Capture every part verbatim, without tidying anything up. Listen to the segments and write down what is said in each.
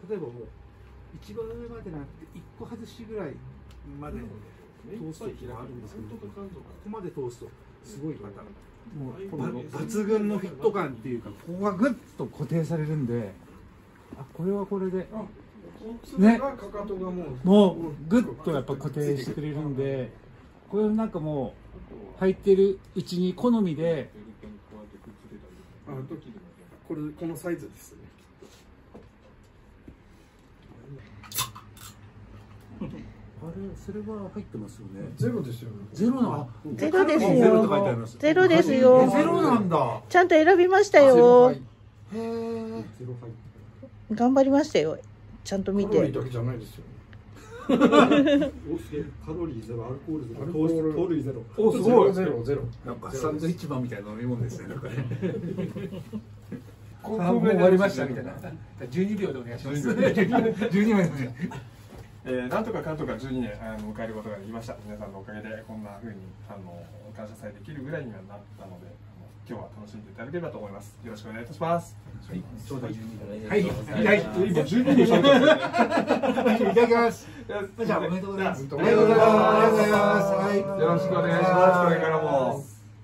例えばもう一番上までなくていっこ外しぐらいまで通す時があるんですけど、ここまで通すとすごいまたもうこの抜群のフィット感っていうか、ここがグッと固定されるんで、あ、これはこれでね、もうグッとやっぱ固定してくれるんで、これなんかもう履いてるうちに好みで、 あ、これこのサイズですね。 あれ、それは入ってますよね。 ゼロですよ。 ゼロな。 ゼロですよ。 ゼロって書いてあります。 ゼロですよ。 ゼロなんだ。 ちゃんと選びましたよ。 へえ。 頑張りましたよ。ちゃんと見て。 カロリーだけじゃないですよ。カロリーゼロ、アルコールゼロ、糖類ゼロ。 お、すごい。 ゼロゼロ。 なんかサンドイッチマンみたいな飲み物ですね。なんかね。もう終わりましたみたいな。じゅうにびょうでお願いします。じゅうにびょうで。 えー、なんとかかんとかじゅうにねんあの迎えることができました。皆さんのおかげでこんな風にあの感謝祭できるぐらいにはなったので、あの今日は楽しんでいただければと思います。よろしくお願いいたします。はい、ちょうどじゅうにびょう。はい、はい、今じゅうにびょうしゃべってる。 いただきます。じゃあおめでとうございます。おめでとうございます。ありがとうございます。はい、 よろしくお願いします。これからも。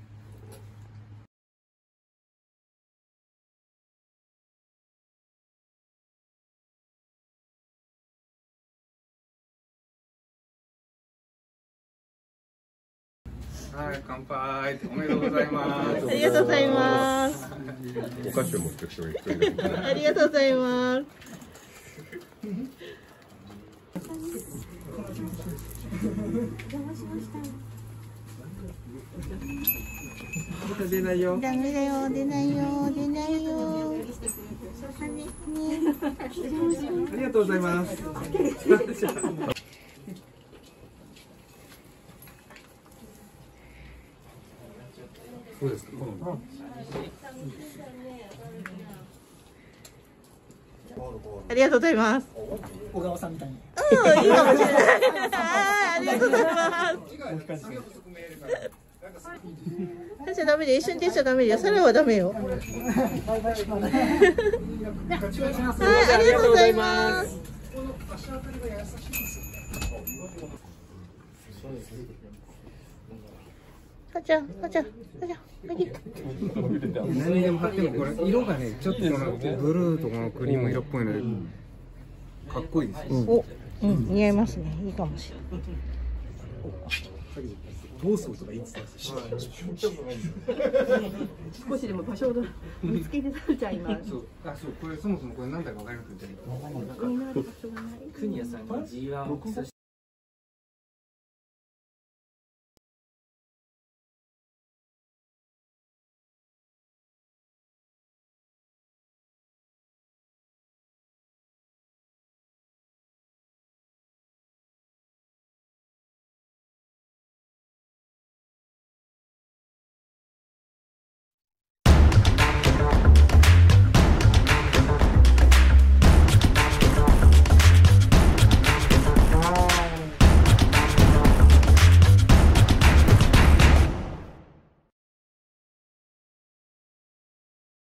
はい、乾杯。おめでとうございます。 ありがとうございます。 お菓子を持ってきて一人で。 ありがとうございます。 出ないよ。 ダメだよ、出ないよ、出ないよ。 ありがとうございます。そうですか。 ありがとうございます。 小川さんみたいに。 うん、いいかもしれない。ありがとうございます。出しちゃダメで、一緒に出ちゃダメで、それはダメよ。はい、ありがとうございます。かちゃん、かちゃん、かちゃん、 何でも貼ってもこれ色がね、ちょっとこのブルーとこのクリーム色っぽいのでかっこいいです。 お、うん、似合いますね。いいかもしれない。 どうするとかいいですね。 少しでも場所を見つけてたじゃん今。 そう、あ、そう、これそもそもこれ何だかわかりますか。 みんな場所がない。 国谷さんが ジーワン を